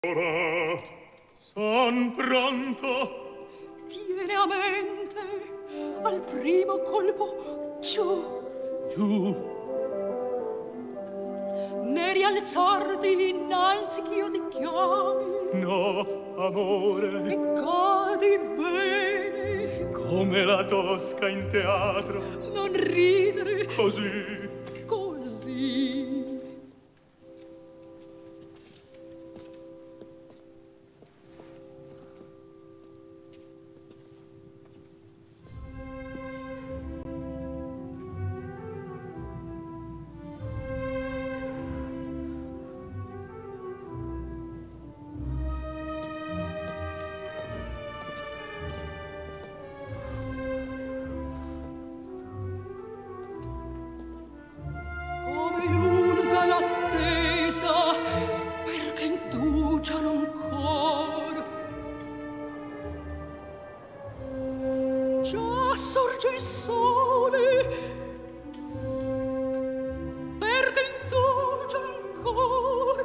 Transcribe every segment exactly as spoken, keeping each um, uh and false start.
Ora son pronto. Tiene a mente al primo colpo giù, Giù. ne rialzarti innanzi ch'io ti chiami. No, amore. E cadi bene. Come la Tosca in teatro. Non ridere. Così. Così. Sorge il sole, perché indugiano ancor.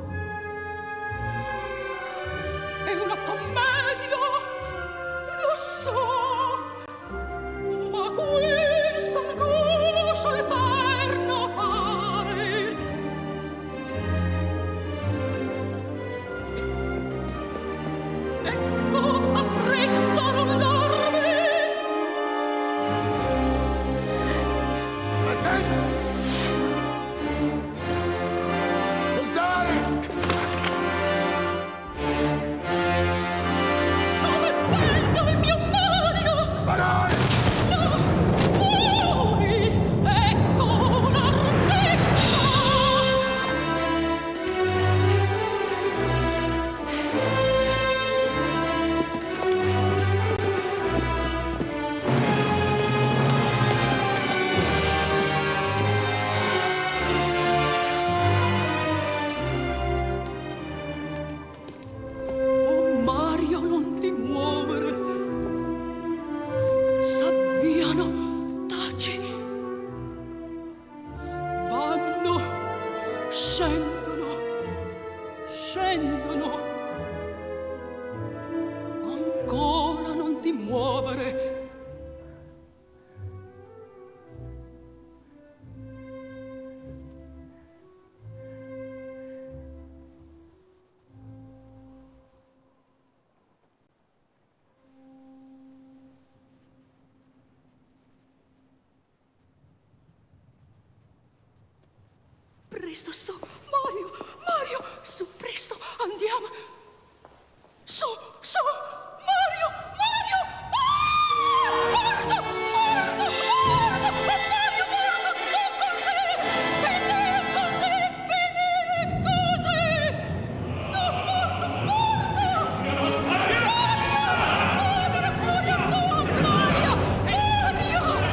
È una commedia, lo so, ma questa angoscia eterna pare. Ecco, appresto non dorme. Scendono, scendono, ancora non ti muovere. Presto, su, Mario, Mario, su, presto, andiamo. Su, su, Mario, Mario! Ah! Guarda, guarda, guarda! Mario, guarda, tu così! Finire così, finire così! Tu, guarda, guarda! Mario! Povera furia tua, Mario! Mario!